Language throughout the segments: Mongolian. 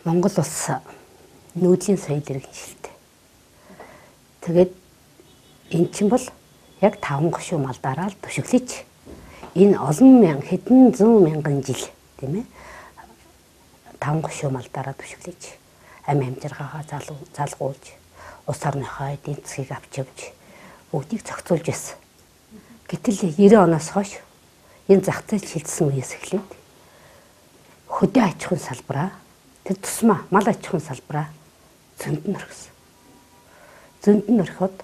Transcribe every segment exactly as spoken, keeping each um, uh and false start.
Монгол улс нүүдлийн соёл иргэншилтэй. Тэгээд эн чинь бол яг таван гошуу малдаараа л түшиглэж энэ олон мянган хэдэн зуун мянган жил тийм ээ таван гошуу малдаараа түшиглэж амь амжиргаагаа залгуулж ус орныхоо эдийн засгийг авч явж бүгдийг зохицуулж байсан. Гэтэл девяносто оноос хойш энэ зах зээл шилжсэн үеэс эхлээд хөдөө аж ахуйн салбараа тэр тусмаа мал аж ахуйн салбараа зөндөн орхисон. Зөндөн орхиод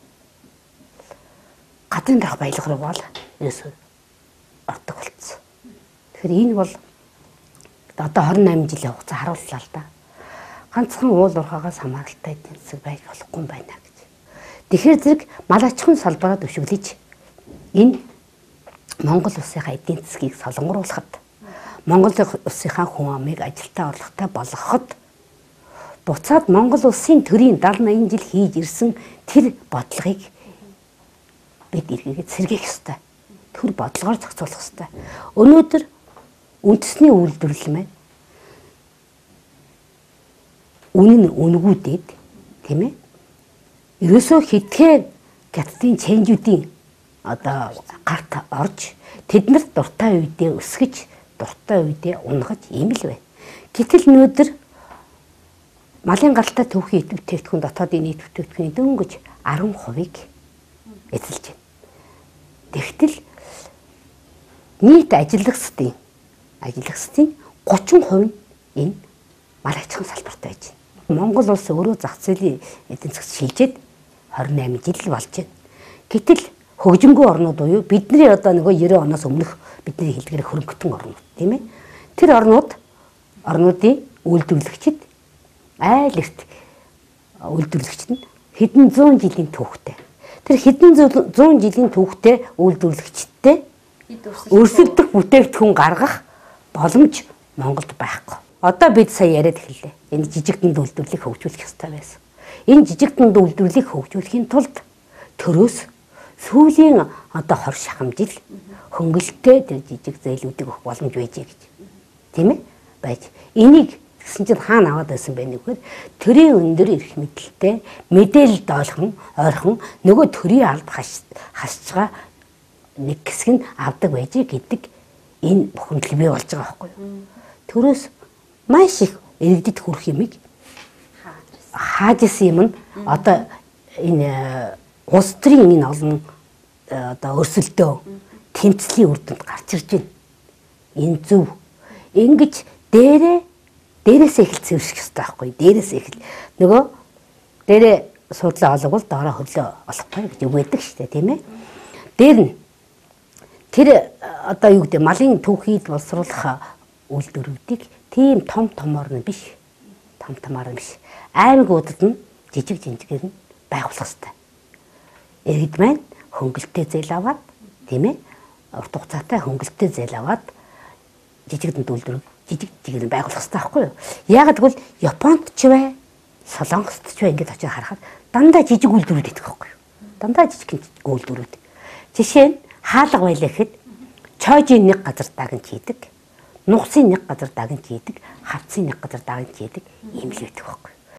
гадны дах баялаг руу бол ерөөсөө ордог болцсон. Тэгэхээр энэ бол одоо двадцать восемь жилийн хугацаа харууллаа л да. Ганцхан уул уурхаагаас хамааралтай эдийн засаг байж болохгүй юм байна гэж. Тэгэхээр зэрэг мал аж ахуйн салбараа дэвшүүлж энэ Монгол улсынхаа эдийн засгийг солонгоруулахад Монгол улсынхаа хүн амыг ажилтаа орлоготой болгоход буцаад Монгол улсын төрийн дагалт аян жил хийж ирсэн тэр бодлогыг бид эргээд сэргээх ёстой. Тэр бодлогоор зохицуулах ёстой. Өнөөдөр үндэсний үйлдвэрлэл маань үнэн үнгүүдээд тийм ээ. Ерөөсөө хитгэн гятдын чэнжүүдийн одоо гарт орж тэднэрт дуртай үедээ өсгөж дуртай үедээ унгаж ийм л байна. Гэтэл өнөөдөр малын гаралтай төвхийн эд бүтээгдэхүүн дотоодын нийт бүтээгдэхүүний дөнгөж арван хувийг эзэлж байна. Тэгтэл нийт ажилгчдын ажилгчдын гучин хувь нь энэ мал аж ахуйн салбарт байж байна. Монгол улс өөрөө зах зээлийн эдийн засгт шилжээд двадцать восемь жил болж байна. Гэтэл хөгжингүй орнууд буюу бидний одоо нөгөө девяносто оноос өмнөх бидний хэлдгээр хөрөнгөтөн орнууд тийм ээ. Тэр орнууд орнуудын үйлдвэрлэгчид айл эрт үйлдвэрлэгчид нь хэдэн зуун жилийн түүхтэй. Тэр хэдэн зуун жилийн түүхтэй үйлдвэрлэгчдтэй өрсөлдөх бүтээгдэхүүн гаргах боломж Монголд байхгүй. Одоо бид сая яриад эхэллээ. Энэ жижиг дунд үйлдвэрлэлийг хөгжүүлэх ёстой байсан. Энэ жижиг дунд үйлдвэрлэлийг хөгжүүлэхийн тулд төрөөс сүүлийн одоо хор шахамжил хөнгөлөлтөө тэр жижиг зээлүүдийг өгөх боломж байжээ гэж. Тийм ээ? Байж. Энийг тэгсэн чинь хаана аваад байсан бэ нөхөр төрийн өндөр эрх мэдэлтэй мэдээлэл доолхон ойрхон нөгөө төрийн алд хасж байгаа нэг хэсэг нь авдаг байжээ гэдэг энэ бухимдал бий болж байгаа байхгүй юу? Төрөөс маш их иргэдэд хүрэх юмыг хаажсэн юм нь одоо энэ улс төрийн энэ олон одоо өрсөлдөө тэмцлийн үр дүнд гарч ирж байна. Энэ зөв. Ингэж дээрээ дээрээсээ эхэл цэвэрших хэрэгтэй байхгүй. Дээрээсээ эхэл. Нөгөө дээрээ суудлаа олгол доороо хөлөө олохгүй гэж үг байдаг шүү дээ, тийм ээ. Дээр нь тэр одоо юу гэдэг малын түүхийг боловсруулах үйлдвэрүүдийг тийм том томоор нь биш. Том томоор нь биш. Аймагуудад нь жижиг жинжгээр нь байгуулах хэрэгтэй. Иргэд маань хөнгөлөлтөө зээл аваад тийм ээ урт хугацаатай хөнгөлөлтөө зээл аваад жижиг дунд үйлдвэр жижиг жигээр байгуулах хэрэгтэй байхгүй юу? Яагаад гэвэл Японд ч бай, Солонгост ч бай ингэж очиж харахад дандаа жижиг үйлдвэрүүд идэх байхгүй юу? Дандаа жижиг үйлдвэрүүд. Жишээ нь хаалга байлаа гэхэд чойжийн нэг газар дагнж хийдэг, нугсын нэг газар дагнж хийдэг, хавцын нэг газар дагнж хийдэг ийм л байдаг байхгүй юу?